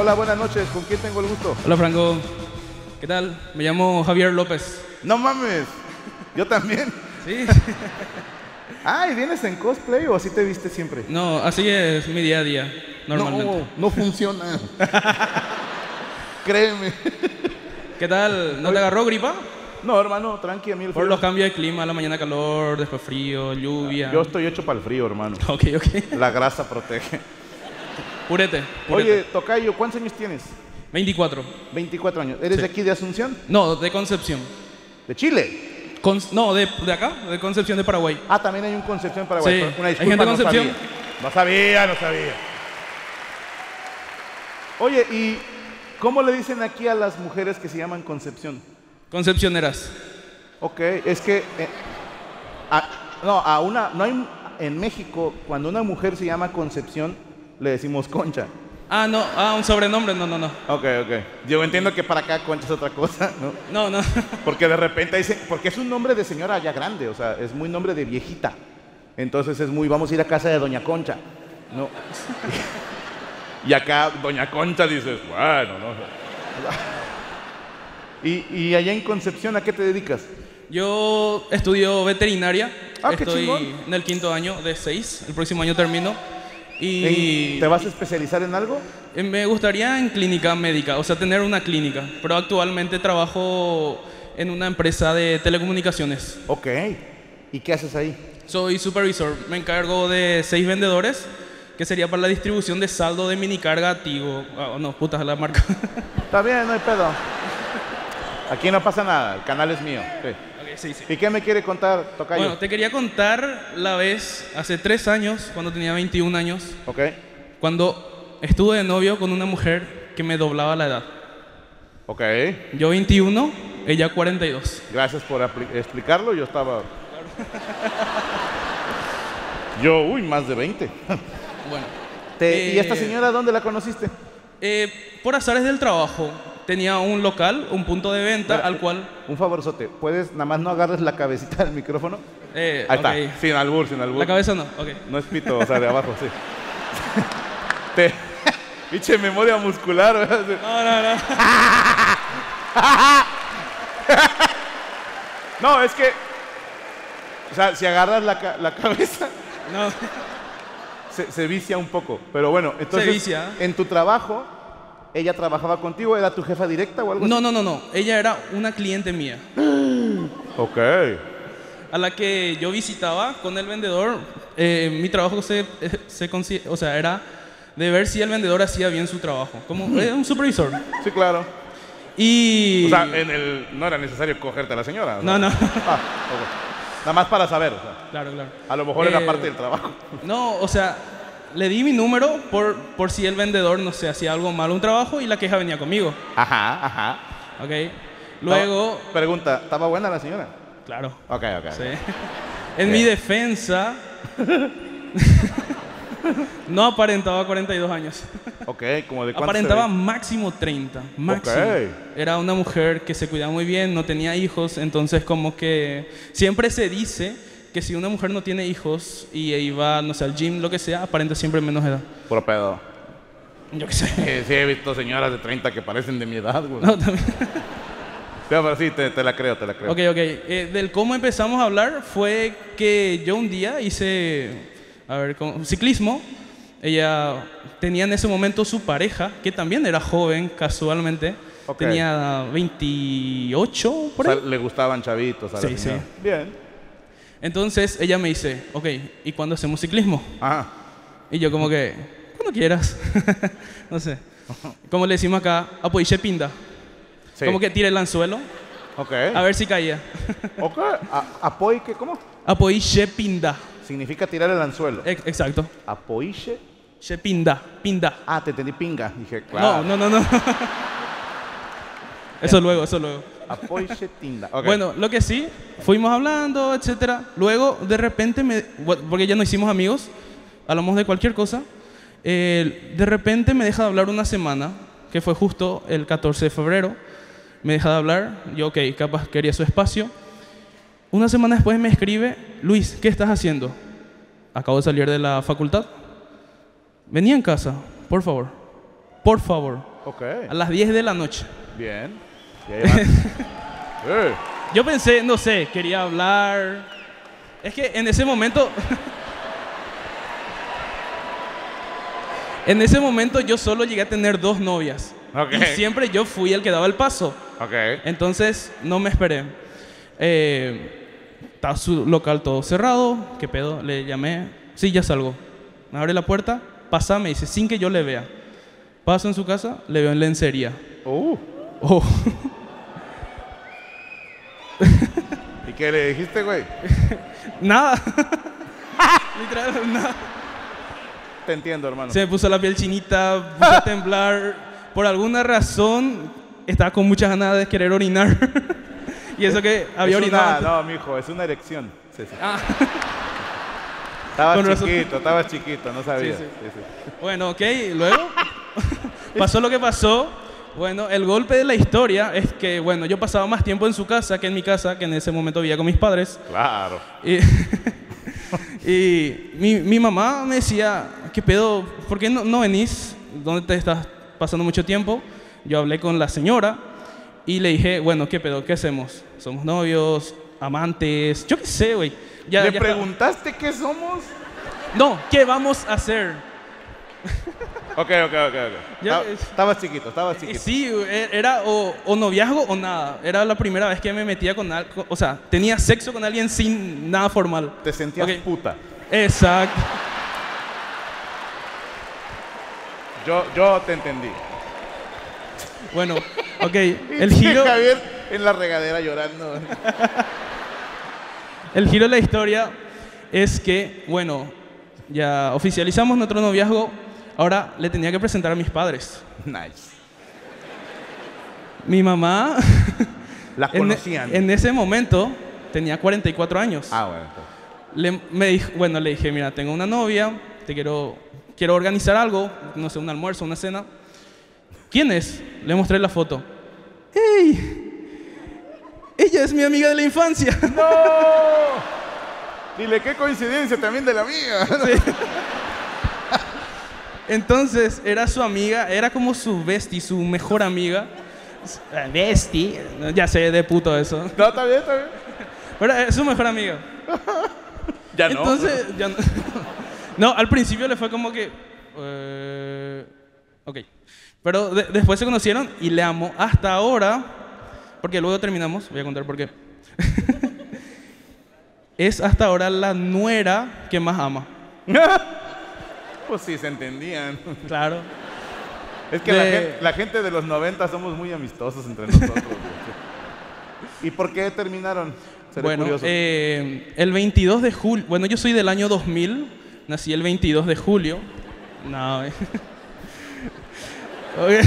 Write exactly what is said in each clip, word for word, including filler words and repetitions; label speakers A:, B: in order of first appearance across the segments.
A: Hola, buenas noches. ¿Con quién tengo el gusto?
B: Hola, Franco. ¿Qué tal? Me llamo Javier López.
A: No mames. Yo también.
B: Sí.
A: Ah, ¿y vienes en cosplay o así te viste siempre?
B: No, así es mi día a día, normalmente.
A: No, no funciona. Créeme.
B: ¿Qué tal? ¿No te agarró gripa?
A: No, hermano, tranqui, a mí el
B: Por
A: frío.
B: los cambios de clima, la mañana calor, después frío, lluvia.
A: Yo estoy hecho para el frío, hermano.
B: Ok, ok.
A: La grasa protege.
B: Purete, purete.
A: Oye, tocayo, ¿cuántos años tienes?
B: veinticuatro.
A: veinticuatro años. ¿Eres
B: Sí.
A: de aquí de Asunción?
B: No, de Concepción.
A: ¿De Chile?
B: Con- no, de, de acá, de Concepción de Paraguay.
A: Ah, también hay un Concepción Paraguay.
B: Sí.
A: Una
B: ¿Hay
A: disculpa,
B: gente de
A: no
B: Concepción?
A: sabía. No sabía, no sabía. Oye, ¿y cómo le dicen aquí a las mujeres que se llaman Concepción?
B: Concepcioneras.
A: Ok, es que eh, a- no, a una, no hay en México cuando una mujer se llama Concepción le decimos Concha.
B: Ah, no, ah, un sobrenombre, no, no, no.
A: Ok, ok. Yo entiendo que para acá Concha es otra cosa, ¿no?
B: No, no.
A: Porque de repente dicen, porque es un nombre de señora ya grande, o sea, es muy nombre de viejita. Entonces es muy, vamos a ir a casa de Doña Concha, ¿no? Y acá Doña Concha dices, bueno, ¿no? Y, y allá en Concepción, ¿a qué te dedicas?
B: Yo estudio veterinaria.
A: Ah, qué
B: Estoy
A: chingón.
B: en el quinto año de seis. El próximo año termino. Y
A: ¿En- ¿Te vas a especializar en algo?
B: eh, me gustaría en clínica médica, o sea, tener una clínica. Pero actualmente trabajo en una empresa de telecomunicaciones.
A: Ok. ¿Y qué haces ahí?
B: Soy supervisor. Me encargo de seis vendedores, que sería para la distribución de saldo de minicarga Tigo. Ah, no, puta, la marca.
A: Está bien, no hay pedo. Aquí no pasa nada, el canal es mío. Sí.
B: Ok, sí, sí.
A: ¿Y qué me quiere contar, tocayo?
B: Bueno, te quería contar la vez, hace tres años, cuando tenía veintiún años,
A: Ok.
B: cuando estuve de novio con una mujer que me doblaba la edad.
A: Ok.
B: Yo veintiuno, ella cuarenta y dos.
A: Gracias por apli- explicarlo, yo estaba... Yo, uy, más de veinte.
B: Bueno,
A: Te- ¿Y esta
B: Eh,
A: señora dónde la conociste?
B: eh, por azares del trabajo, tenía un local, un punto de venta
A: Mira,
B: al cual...
A: Un favorzote, ¿puedes nada más no agarres la cabecita del micrófono?
B: eh,
A: Ahí
B: ok.
A: está, sin albur, sin albur.
B: La cabeza no, ok.
A: No es pito, o sea, de abajo, sí. Te... Pinche memoria muscular, ¿verdad?
B: No, no, no.
A: No, es que... O sea, si agarras la, ca- la cabeza,
B: No.
A: se, se vicia un poco. Pero bueno, entonces...
B: vicia.
A: En tu trabajo, ¿ella trabajaba contigo? ¿Era tu jefa directa o algo
B: No,
A: así?
B: no, no, no. Ella era una cliente mía,
A: Ok.
B: a la que yo visitaba con el vendedor. Eh, mi trabajo se, eh, se consi- o sea, era de ver si el vendedor hacía bien su trabajo, como era un supervisor.
A: Sí, claro.
B: Y
A: O sea, en el... no era necesario cogerte a la señora. o sea.
B: no, no.
A: Ah, ok. Nada más para saber, o sea.
B: Claro, claro.
A: A lo mejor era
B: Eh,
A: parte del trabajo.
B: No, o sea, le di mi número por, por si el vendedor, no sé, hacía algo mal un trabajo y la queja venía conmigo.
A: Ajá, ajá.
B: ¿Ok? Luego,
A: Estaba- Pregunta, ¿estaba buena la señora?
B: claro,
A: Ok, ok.
B: sí. En mi defensa, no aparentaba cuarenta y dos años.
A: Ok, como de cuánto
B: Aparentaba
A: se ve?
B: máximo treinta, máximo.
A: Ok.
B: Era una mujer que se cuidaba muy bien, no tenía hijos, entonces como que siempre se dice que si una mujer no tiene hijos y iba, no sé, al gym, lo que sea, aparenta siempre menos edad.
A: Puro pedo.
B: Yo qué sé.
A: Eh, sí, he visto señoras de treinta que parecen de mi edad, güey.
B: No, también.
A: Sí, pero sí, te, te la creo, te la creo.
B: Ok, ok. Eh, del cómo empezamos a hablar fue que yo un día hice, a ver, como, ciclismo. Ella tenía en ese momento su pareja, que también era joven, casualmente.
A: Ok.
B: Tenía veintiocho,
A: O
B: por
A: sea,
B: ahí.
A: le gustaban chavitos a la
B: Sí,
A: señora.
B: sí.
A: Bien.
B: Entonces ella me dice, ok, ¿y cuándo hacemos ciclismo?
A: Ajá.
B: Y yo como que, cuando quieras. No sé. Como le decimos acá, apoiche pinda.
A: Sí.
B: Como que tire el anzuelo,
A: Ok.
B: a ver si caía.
A: Ok. A- apoique, ¿cómo?
B: Apoiche pinda.
A: Significa tirar el anzuelo.
B: Ex- Exacto.
A: Apoiche.
B: Che pinda, pinda.
A: Ah, te entendí pinga. Dije, claro.
B: No, no, no, no. Eso luego, eso luego.
A: Apoiche tinda. Ok.
B: Bueno, lo que sí, fuimos hablando, etcétera. Luego, de repente, me, bueno, porque ya no hicimos amigos, hablamos de cualquier cosa. eh, de repente me deja de hablar una semana, que fue justo el catorce de febrero. Me deja de hablar, yo, ok, capaz quería su espacio. Una semana después me escribe, Luis, ¿qué estás haciendo? Acabo de salir de la facultad. Venía en casa, por favor, por favor.
A: Ok.
B: A las diez de la noche.
A: Bien. Y ahí van. Eh.
B: Yo pensé, no sé, quería hablar. Es que en ese momento... en ese momento yo solo llegué a tener dos novias.
A: Ok.
B: Y siempre yo fui el que daba el paso.
A: Ok.
B: Entonces no me esperé. Eh, estaba su local todo cerrado. ¿Qué pedo? Le llamé. Sí, ya salgo. Me abre la puerta. Pasa, me dice, sin que yo le vea. Paso en su casa, le veo en lencería.
A: Uh.
B: Oh.
A: ¿Y qué le dijiste, güey?
B: Nada. Literal, nada.
A: Te entiendo, hermano.
B: Se me puso la piel chinita, puse a temblar. Por alguna razón, estaba con muchas ganas de querer orinar. Y eso que había
A: es
B: orinado
A: una,
B: antes.
A: No, mijo, es una erección. Sí, sí.
B: Ah.
A: Estabas
B: Con razón.
A: chiquito, estabas chiquito, no sabías.
B: Sí,
A: Sí,
B: sí.
A: sí.
B: Bueno, ok, luego pasó lo que pasó. Bueno, el golpe de la historia es que, bueno, yo pasaba más tiempo en su casa que en mi casa, que en ese momento vivía con mis padres.
A: Claro.
B: Y, y mi, mi mamá me decía, ¿qué pedo? ¿Por qué no, no venís? ¿Dónde te estás pasando mucho tiempo? Yo hablé con la señora y le dije, bueno, ¿qué pedo? ¿Qué hacemos? ¿Somos novios? ¿Amantes? Yo qué sé, güey. Ya,
A: ¿Le
B: ya
A: preguntaste está. qué somos?
B: No, ¿qué vamos a hacer?
A: Ok, ok, ok, ok.
B: Ya,
A: Estaba- Estabas chiquito, estabas
B: Eh,
A: chiquito.
B: Sí, e- era o, o noviazgo o nada. Era la primera vez que me metía con algo, o sea, tenía sexo con alguien sin nada formal.
A: Te sentías
B: Ok.
A: puta.
B: Exacto.
A: Yo, yo te entendí.
B: Bueno, ok, el giro,
A: Javier en la regadera llorando.
B: el giro de la historia es que, bueno, ya oficializamos nuestro noviazgo. Ahora le tenía que presentar a mis padres.
A: Nice.
B: Mi mamá,
A: La
B: en,
A: conocían.
B: en ese momento, tenía cuarenta y cuatro años.
A: Ah, bueno. entonces.
B: Le, me dijo, bueno, le dije, mira, tengo una novia, te quiero, quiero organizar algo, no sé, un almuerzo, una cena. ¿Quién es? Le mostré la foto. ¡Ey! Ella es mi amiga de la infancia.
A: ¡No! Dile, qué coincidencia también de la mía.
B: Sí. Entonces, era su amiga, era como su bestie, su mejor amiga. Eh, Bestie, ya sé de puto eso.
A: No, está bien, está bien.
B: Pero es su mejor amiga.
A: Ya no.
B: Entonces, ya no. No, al principio le fue como que. eh, ok. Pero de- después se conocieron y le amo hasta ahora. Porque luego terminamos, voy a contar por qué. Es hasta ahora la nuera que más ama.
A: Pues sí, se entendían.
B: Claro.
A: Es que
B: De-
A: la, gente, la gente de los noventa somos muy amistosos entre nosotros. ¿Y por qué terminaron? Seré
B: Bueno,
A: curioso.
B: eh, el veintidós de julio. Bueno, yo soy del año dos mil. Nací el veintidós de julio. No, eh. Ok.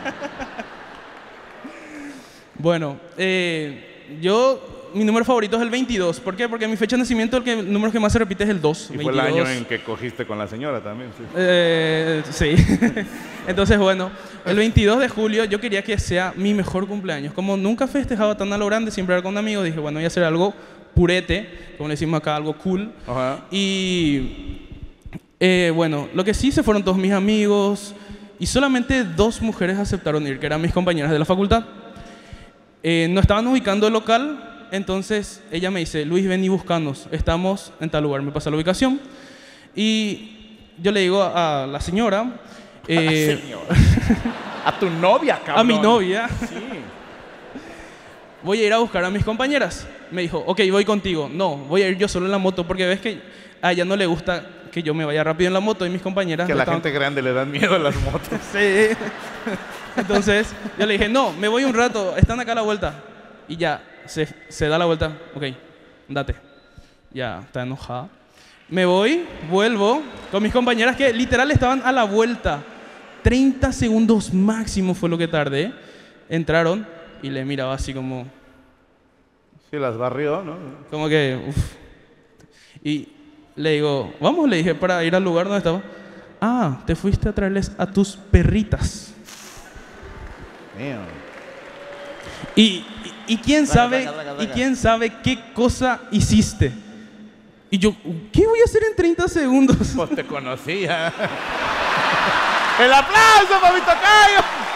B: Bueno, eh, yo. Mi número favorito es el veintidós. ¿Por qué? Porque mi fecha de nacimiento, el, que, el número que más se repite es el dos.
A: y fue el
B: veintidós.
A: año en que cogiste con la señora también. Sí.
B: Eh, sí. Entonces, bueno, el veintidós de julio yo quería que sea mi mejor cumpleaños. Como nunca festejaba tan a lo grande, siempre era con amigos, dije, bueno, voy a hacer algo purete, como le decimos acá, algo cool.
A: Ajá.
B: Y eh, bueno, lo que sí se fueron todos mis amigos y solamente dos mujeres aceptaron ir, que eran mis compañeras de la facultad. Eh, no estaban ubicando el local, entonces ella me dice, Luis, ven y búscanos, estamos en tal lugar, me pasa la ubicación. Y yo le digo a, a la señora, eh,
A: Señor. A tu novia, cabrón.
B: a mi novia,
A: Sí.
B: voy a ir a buscar a mis compañeras. Me dijo, ok, voy contigo. No, voy a ir yo solo en la moto porque ves que a ella no le gusta que yo me vaya rápido en la moto y mis compañeras...
A: Que a
B: no
A: la
B: estaban-
A: gente grande le dan miedo a las motos.
B: Sí. Entonces yo le dije, no, me voy un rato, están acá a la vuelta. Y ya, se, se da la vuelta, ok, date. Ya, está enojada. Me voy, vuelvo con mis compañeras que literal estaban a la vuelta. treinta segundos máximo fue lo que tardé. Entraron y le miraba así como,
A: Sí, las barrió, ¿no?
B: como que, uff. Y le digo, vamos, le dije, para ir al lugar donde estaba. Ah, te fuiste a traerles a tus perritas.
A: Mío.
B: Y, y, y quién
A: Raga,
B: sabe,
A: raga, raga,
B: y
A: raga.
B: quién sabe qué cosa hiciste. Y yo, ¿qué voy a hacer en treinta segundos?
A: Pues te conocía. ¡El aplauso para mi tocayo!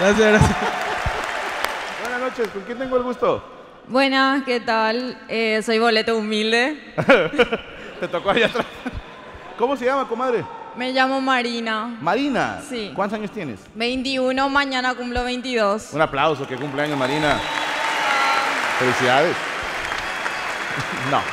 B: Gracias, gracias.
A: Buenas noches, ¿con quién tengo el gusto?
C: Buenas, ¿qué tal? Eh, soy Boleto Humilde.
A: Te tocó allá atrás. ¿Cómo se llama, comadre?
C: Me llamo Marina.
A: Marina.
C: Sí.
A: ¿Cuántos años tienes?
C: veintiuno, mañana cumplo veintidós.
A: Un aplauso, que cumpleaños, Marina. Felicidades. No.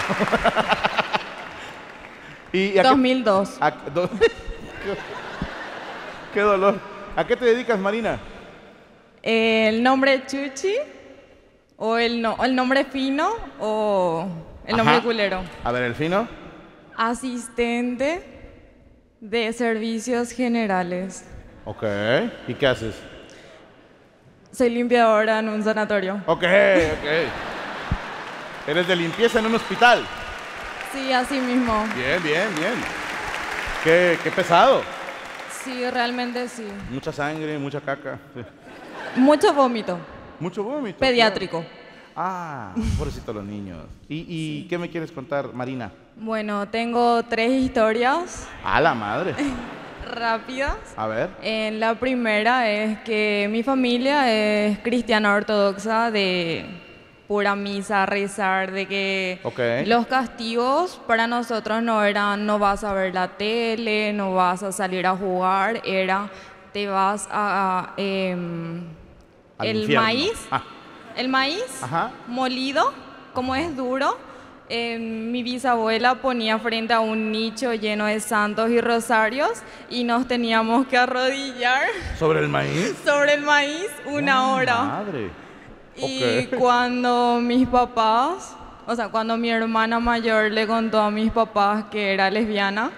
A: ¿Y a qué-
C: dos mil dos.
A: a- do- qué, qué dolor. ¿A qué te dedicas, Marina?
C: ¿El nombre Chuchi? ¿O el, no, el nombre fino? ¿O el nombre
A: Ajá.
C: culero?
A: A ver, el fino.
C: Asistente de servicios generales.
A: Ok. ¿Y qué haces?
C: Soy limpiadora en un sanatorio.
A: Ok, ok. Eres de limpieza en un hospital.
C: Sí, así mismo.
A: Bien, bien, bien. Qué, qué pesado.
C: Sí, realmente sí.
A: Mucha sangre, mucha caca. Sí.
C: Mucho vómito.
A: Mucho vómito.
C: Pediátrico.
A: claro. Ah, pobrecito los niños. ¿Y, y qué me quieres contar, Marina?
C: Bueno, tengo tres historias
A: A la madre.
C: rápidas.
A: A ver.
C: En la primera es que mi familia es cristiana ortodoxa, de pura misa, rezar, de que
A: Ok.
C: los castigos para nosotros no eran no vas a ver la tele, no vas a salir a jugar, era te vas a... a, em,
A: Al
C: el
A: infierno.
C: maíz,
A: Ah,
C: el maíz
A: Ajá.
C: molido, como es duro, eh, mi bisabuela ponía frente a un nicho lleno de santos y rosarios y nos teníamos que arrodillar
A: ¿sobre el maíz?
C: sobre el maíz una
A: Ah,
C: hora.
A: Madre.
C: Y
A: Ok.
C: cuando mis papás, o sea, cuando mi hermana mayor le contó a mis papás que era lesbiana,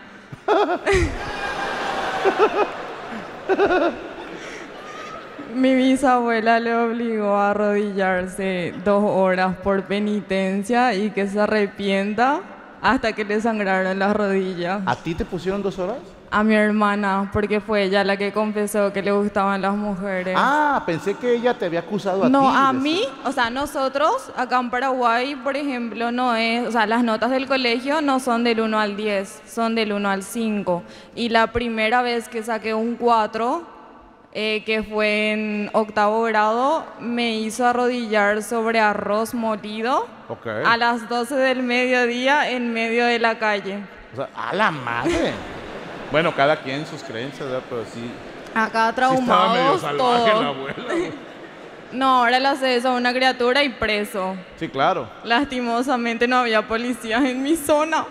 C: mi bisabuela le obligó a arrodillarse dos horas por penitencia y que se arrepienta hasta que le sangraron las rodillas.
A: ¿A ti te pusieron dos horas?
C: A mi hermana, porque fue ella la que confesó que le gustaban las mujeres.
A: Ah, pensé que ella te había acusado a ti.
C: No, a
A: de
C: mí,
A: ser-
C: o sea, nosotros acá en Paraguay, por ejemplo, no es, o sea, las notas del colegio no son del uno al diez, son del uno al cinco. Y la primera vez que saqué un cuatro, eh, que fue en octavo grado, me hizo arrodillar sobre arroz molido
A: Ok.
C: a las doce del mediodía en medio de la calle.
A: O sea, a la madre. Bueno, cada quien sus creencias, ¿verdad? Pero sí.
C: Acá
A: Sí estaba medio
C: traumados
A: salvaje
C: todos.
A: la abuela. güey.
C: No, ahora le hace eso a una criatura y preso.
A: Sí, claro.
C: Lastimosamente no había policías en mi zona.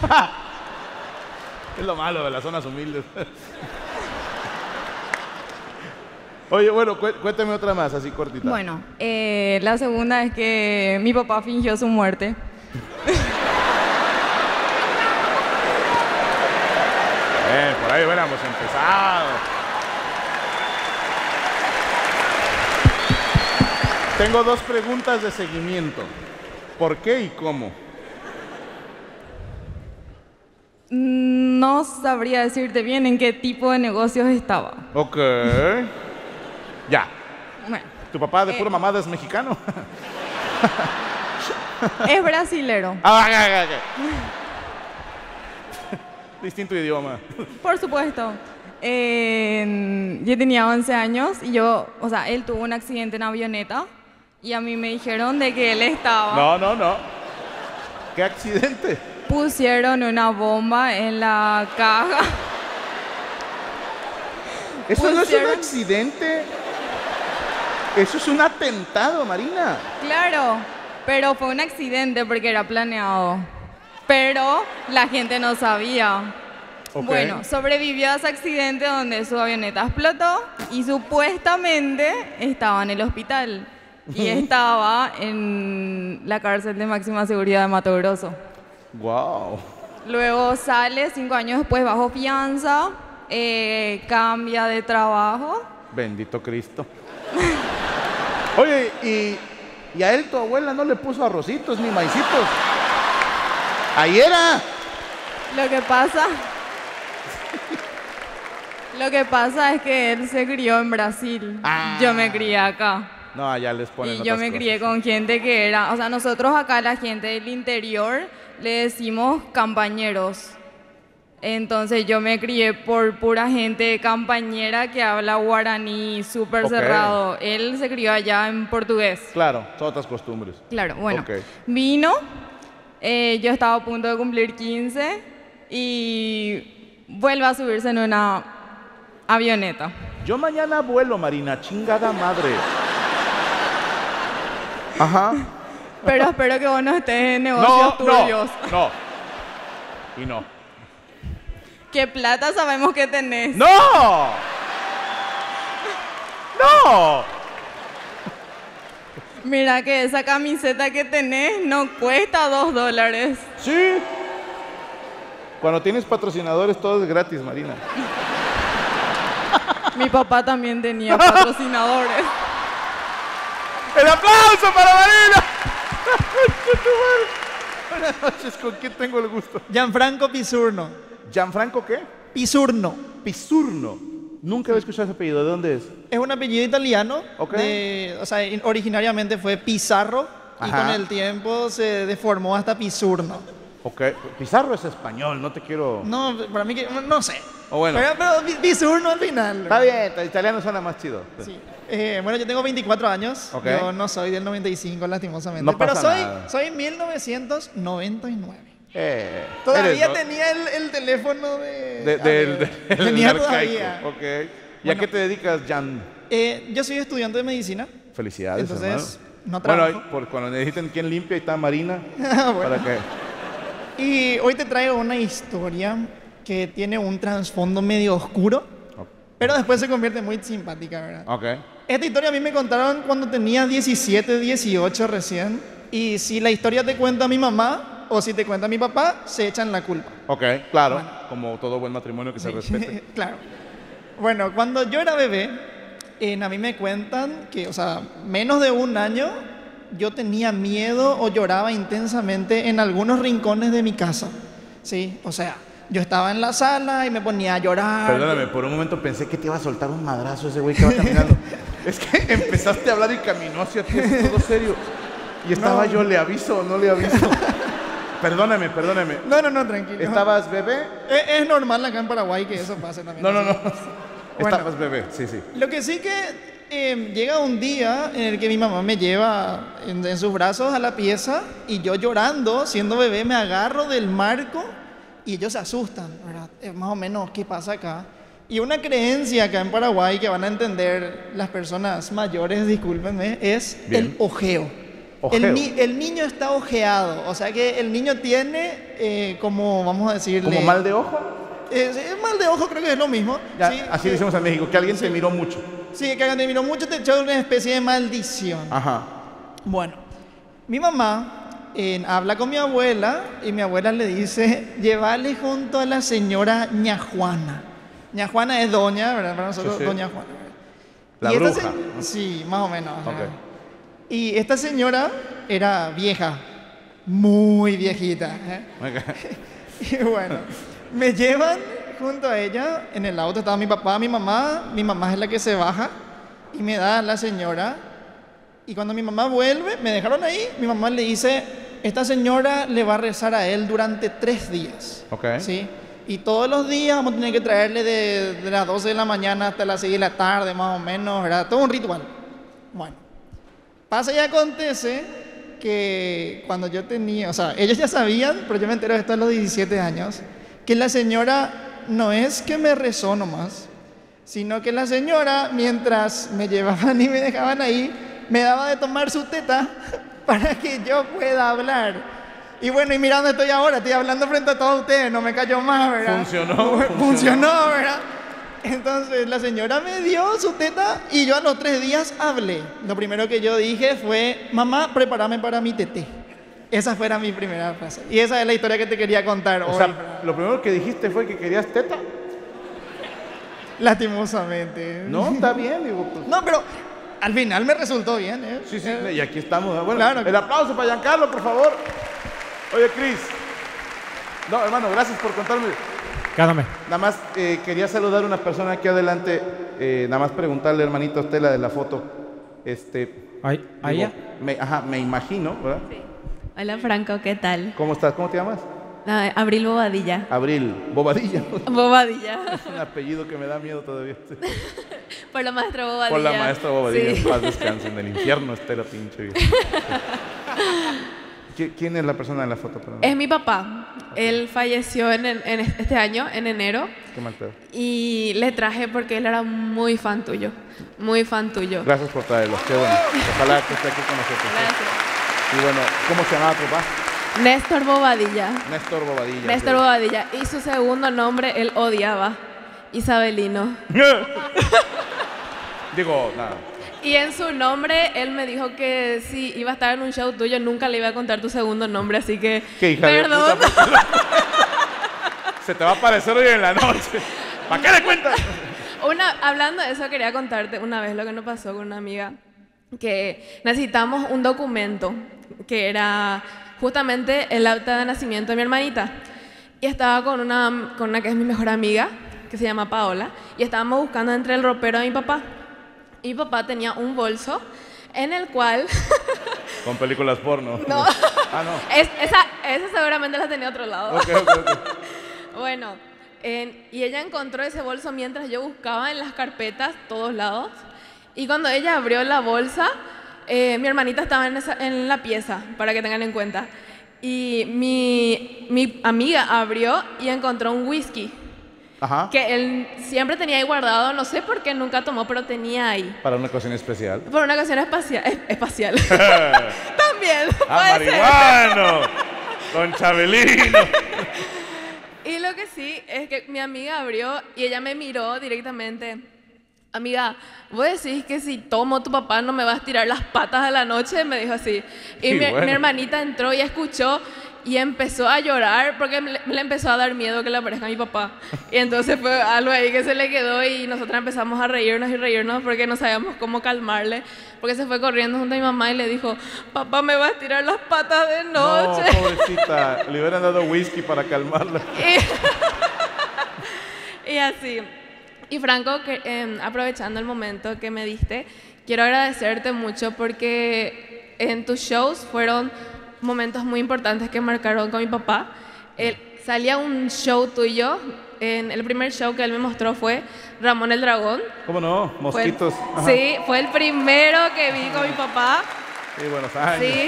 A: Es lo malo de las zonas humildes. Oye, bueno, cué- cuéntame otra más, así cortita.
C: Bueno, eh, la segunda es que mi papá fingió su muerte.
A: Eh, por ahí hubiéramos empezado. Tengo dos preguntas de seguimiento. ¿Por qué y cómo?
C: No sabría decirte bien en qué tipo de negocios estaba.
A: Ok. Ya.
C: Bueno,
A: ¿Tu papá de
C: Eh.
A: pura mamada es mexicano?
C: es brasilero,
A: Ah, ok, ok, ok. Distinto idioma.
C: por supuesto. Eh, yo tenía once años y yo, o sea, él tuvo un accidente en avioneta y a mí me dijeron de que él estaba...
A: No, no, no. ¿Qué accidente?
C: Pusieron una bomba en la caja.
A: Eso no es un
C: Pusieron-
A: accidente. Eso es un atentado, Marina.
C: Claro, pero fue un accidente porque era planeado. Pero la gente no sabía.
A: Ok.
C: Bueno, sobrevivió a ese accidente donde su avioneta explotó y supuestamente estaba en el hospital. Y estaba en la cárcel de máxima seguridad de Mato Grosso.
A: Wow.
C: Luego sale cinco años después bajo fianza, eh, cambia de trabajo.
A: Bendito Cristo. Oye, y, y a él tu abuela no le puso arrocitos ni maicitos. Ahí era.
C: Lo que pasa, lo que pasa es que él se crió en Brasil.
A: Ah.
C: Yo me crié acá.
A: No, allá les ponen
C: Y yo
A: otras
C: me
A: cosas.
C: crié con gente que era, o sea, nosotros acá la gente del interior le decimos campañeros. Entonces yo me crié por pura gente campañera que habla guaraní súper
A: Ok.
C: cerrado. Él se crió allá en portugués.
A: Claro, son otras costumbres.
C: Claro, bueno.
A: Ok.
C: Vino, eh, yo estaba a punto de cumplir quince y vuelve a subirse en una avioneta.
A: Yo mañana vuelo, Marina, chingada madre. Ajá.
C: Pero espero que vos no estés en
A: No,
C: negocios turbios.
A: no, no. Y no.
C: ¿Qué plata sabemos que tenés?
A: ¡No! ¡No!
C: Mira que esa camiseta que tenés no cuesta dos dólares.
A: Sí. Cuando tienes patrocinadores todo es gratis, Marina.
C: Mi papá también tenía patrocinadores.
A: ¡El aplauso para Marina! Buenas noches, ¿con quién tengo el gusto?
D: Gianfranco Pisurno.
A: ¿Gianfranco qué?
D: Pisurno.
A: Pisurno. Nunca había escuchado ese apellido. ¿De dónde es?
D: Es un apellido italiano.
A: Ok.
D: de- o sea, in- originariamente fue Pizarro y
A: Ajá.
D: con el tiempo se deformó hasta Pisurno.
A: Ok. Pizarro es español, no te quiero...
D: No, para mí que no sé.
A: O bueno.
D: Pero, pero Pi- Pisurno al final.
A: Está bien, el italiano suena más chido.
D: Sí. Eh, bueno, yo tengo veinticuatro años.
A: Ok.
D: Yo no soy del noventa y cinco, lastimosamente.
A: No
D: pero
A: pasa
D: soy,
A: nada.
D: soy mil novecientos noventa y nueve.
A: Eh,
D: Todavía
A: eres, ¿no?
D: tenía el, el teléfono de...
A: De-
D: a
A: del,
D: ver,
A: del
D: tenía
A: arcaico.
D: todavía.
A: Ok. ¿Y a
D: Bueno.
A: qué te dedicas, Jan?
D: Eh, yo soy estudiante de medicina.
A: Felicidades,
D: Entonces,
A: hermano.
D: no
A: Bueno,
D: trabajo.
A: ahí, por, cuando necesiten quién limpia, ahí está Marina.
D: Bueno.
A: Para que...
D: Y hoy te traigo una historia que tiene un trasfondo medio oscuro, pero después se convierte muy simpática, ¿verdad?
A: Ok.
D: Esta historia a mí me contaron cuando tenía diecisiete, dieciocho recién. Y si la historia te cuenta mi mamá o si te cuenta mi papá, se echan la culpa.
A: Ok, claro. Como todo buen matrimonio que se respete.
D: Claro. Bueno, cuando yo era bebé, eh, a mí me cuentan que, o sea, menos de un año, yo tenía miedo o lloraba intensamente en algunos rincones de mi casa. Sí, o sea, yo estaba en la sala y me ponía a llorar.
A: Perdóname, por un momento pensé que te iba a soltar un madrazo ese güey que va caminando. Es que empezaste a hablar y caminó hacia ti, así todo serio. Y estaba
D: No.
A: yo, ¿le aviso o no le aviso? Perdóname, perdóname.
D: No, no, no, tranquilo.
A: ¿Estabas bebé?
D: Es, es normal acá en Paraguay que eso pase también.
A: No, no, no.
D: Bueno.
A: Estabas bebé, sí, sí.
D: Lo que sí que eh, llega un día en el que mi mamá me lleva en, en sus brazos a la pieza y yo llorando, siendo bebé, me agarro del marco y ellos se asustan, ¿verdad? Es más o menos, ¿qué pasa acá? Y una creencia acá en Paraguay que van a entender las personas mayores, discúlpenme, es
A: Bien.
D: el ojeo.
A: Ojeo.
D: El, ni- el niño está ojeado, o sea que el niño tiene eh, como, vamos a decirle...
A: ¿Como mal de ojo?
D: Eh, sí, mal de ojo creo que es lo mismo.
A: Ya,
D: Sí,
A: así
D: eh,
A: decimos en México, que alguien te miró mucho.
D: Sí, que alguien te miró mucho, te echó una especie de maldición.
A: Ajá.
D: Bueno, mi mamá eh, habla con mi abuela y mi abuela le dice, llévale junto a la señora Ña Juana. Ña Juana es doña, ¿verdad? Para nosotros,
A: Sí, sí.
D: doña Juana.
A: La
D: Y esta
A: bruja,
D: se-
A: ¿no?
D: Sí, más o menos.
A: Ok.
D: ¿verdad? Y esta señora era vieja, muy viejita. ¿eh?
A: Ok.
D: Y bueno, me llevan junto a ella, en el auto estaba mi papá, mi mamá, mi mamá es la que se baja y me da a la señora. Y cuando mi mamá vuelve, me dejaron ahí, mi mamá le dice, esta señora le va a rezar a él durante tres días.
A: Ok.
D: ¿Sí? Y todos los días vamos a tener que traerle de, de las doce de la mañana hasta las seis de la tarde, más o menos, ¿verdad? Todo un ritual. Bueno, pasa y acontece que cuando yo tenía, o sea, ellos ya sabían, pero yo me entero de esto a los diecisiete años, que la señora no es que me rezó nomás, sino que la señora, mientras me llevaban y me dejaban ahí, me daba de tomar su teta para que yo pueda hablar. Y bueno, y mira dónde estoy ahora, estoy hablando frente a todos ustedes, no me cayó más, ¿verdad?
A: Funcionó,
D: Funcionó,
A: funcionó.
D: ¿verdad? Entonces la señora me dio su teta y yo a los tres días hablé. Lo primero que yo dije fue, mamá, prepárame para mi teté. Esa fue mi primera frase. Y esa es la historia que te quería contar
A: O
D: hoy.
A: sea,
D: ¿verdad?
A: lo primero que dijiste fue que querías teta.
D: Lastimosamente.
A: No, está bien, digo, pues.
D: No, pero al final me resultó bien, ¿eh?
A: Sí, sí,
D: Eh,
A: y aquí estamos. Bueno,
D: Claro.
A: el aplauso para Giancarlo, por favor. Oye, Cris. No, hermano, gracias por contarme.
E: Cállame.
A: Nada más eh, quería saludar a una persona aquí adelante. eh, nada más preguntarle, hermanito, a usted la de la foto. Este.
E: ¿A, a
A: digo,
E: ella?
A: Me, ajá, me imagino, ¿verdad?
F: Hola Franco, ¿qué tal?
A: ¿Cómo estás? ¿Cómo te llamas?
E: No, Abril Bobadilla.
A: Abril. Bobadilla.
E: Bobadilla.
A: Es un apellido que me da miedo todavía. Sí.
E: Por la maestra Bobadilla.
A: Por la maestra Bobadilla.
E: Sí.
A: En paz descanse. En el infierno esté la pinche vida. Sí. ¿Quién es la persona en la foto? Perdón.
E: Es mi papá. Okay. Él falleció en, en este año, en enero.
A: Qué mal pedo.
E: Y le traje porque él era muy fan tuyo. Muy fan tuyo.
A: Gracias por traerlo. Qué bueno. Ojalá que esté aquí con nosotros.
E: Gracias.
A: Y bueno, ¿cómo se llamaba tu papá?
E: Néstor Bobadilla.
A: Néstor Bobadilla.
E: Néstor sí. Bobadilla. Y su segundo nombre él odiaba. Isabelino.
A: Digo, nada.
E: Y en su nombre, él me dijo que si iba a estar en un show tuyo, nunca le iba a contar tu segundo nombre, así que...
A: ¿Qué hija
E: perdón.
A: De puta? Se te va a aparecer hoy en la noche. ¿Para qué le cuentas?
E: Una, hablando de eso, quería contarte una vez lo que nos pasó con una amiga, que necesitamos un documento, que era justamente el acta de nacimiento de mi hermanita. Y estaba con una, con una que es mi mejor amiga, que se llama Paola, y estábamos buscando entre el ropero de mi papá. Y mi papá tenía un bolso en el cual...
A: Con películas porno.
E: No.
A: Ah, no.
E: Es, esa, esa seguramente la tenía a otro lado.
A: Okay, okay, okay.
E: Bueno, en, y ella encontró ese bolso mientras yo buscaba en las carpetas, todos lados. Y cuando ella abrió la bolsa, eh, mi hermanita estaba en, esa, en la pieza, para que tengan en cuenta. Y mi, mi amiga abrió y encontró un whisky.
A: Ajá.
E: Que él siempre tenía ahí guardado, no sé por qué nunca tomó, pero tenía ahí.
A: Para una ocasión especial.
E: Por una ocasión espacial. Es, espacial. También.
A: ¡Ah, marihuano! Don Chabelino.
E: Y lo que sí es que mi amiga abrió y ella me miró directamente. Amiga, vos decís que si tomo tu papá no me vas a tirar las patas a la noche, me dijo así. Y mi, bueno. mi hermanita entró y escuchó y empezó a llorar porque me, me le empezó a dar miedo que le aparezca a mi papá. Y entonces fue algo ahí que se le quedó y nosotras empezamos a reírnos y reírnos porque no sabíamos cómo calmarle. Porque se fue corriendo junto a mi mamá y le dijo, papá me va a tirar las patas de noche.
A: No, pobrecita, le hubieran dado whisky para calmarla.
E: Y, y así. Y Franco, que, eh, aprovechando el momento que me diste, quiero agradecerte mucho porque en tus shows fueron momentos muy importantes que marcaron con mi papá. Él, salía un show tuyo, en el primer show que él me mostró fue Ramón el Dragón.
A: ¿Cómo no? Mosquitos.
E: Fue el, sí, fue el primero que vi con mi papá.
A: Sí, buenos años.
E: Sí.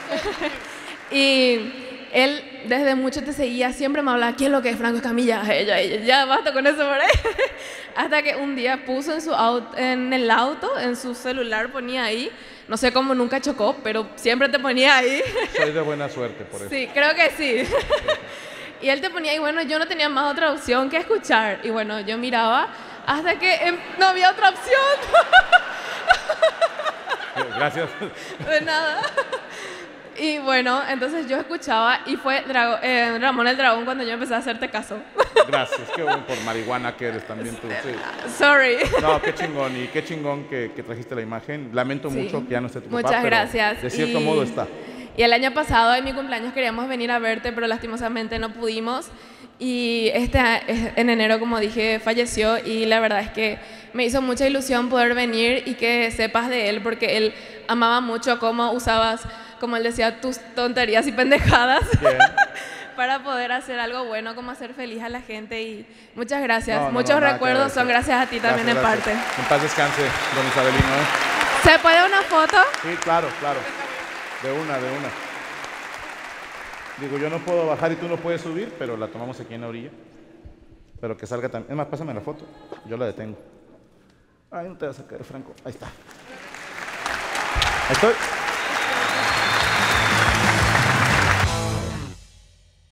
E: Y él desde mucho te seguía, siempre me hablaba, ¿qué es lo que es Franco Escamilla? Ella, ella, ya basta con eso por ahí. Hasta que un día puso en, su auto, en el auto, en su celular, ponía ahí, no sé cómo nunca chocó, pero siempre te ponía ahí.
A: Soy de buena suerte por eso.
E: Sí, creo que sí. Y él te ponía, y bueno, yo no tenía más otra opción que escuchar. Y bueno, yo miraba hasta que eh, no había otra opción.
A: Gracias.
E: De nada. Y bueno, entonces yo escuchaba y fue Drago, eh, Ramón el Dragón cuando yo empecé a hacerte caso.
A: Gracias, qué bueno por marihuana que eres también tú. Sí.
E: Sorry.
A: No, qué chingón y qué chingón que, que trajiste la imagen. Lamento sí. mucho que ya no esté tu papá.
E: Muchas gracias.
A: Pero de cierto
E: y,
A: modo está.
E: Y el año pasado en mi cumpleaños queríamos venir a verte, pero lastimosamente no pudimos. Y este en enero, como dije, falleció y la verdad es que me hizo mucha ilusión poder venir y que sepas de él porque él amaba mucho cómo usabas, como él decía, tus tonterías y pendejadas para poder hacer algo bueno, como hacer feliz a la gente. Y muchas gracias.
A: No, no,
E: Muchos
A: no,
E: recuerdos son gracias a ti también en
A: gracias.
E: parte.
A: En paz descanse, don Isabelino. ¿eh?
E: ¿Se puede una foto?
A: Sí, claro, claro. De una, de una. Digo, yo no puedo bajar y tú no puedes subir, pero la tomamos aquí en la orilla. Pero que salga también. Es más, pásame la foto. Yo la detengo. Ay, no te vas a caer, Franco. Ahí está. Ahí estoy.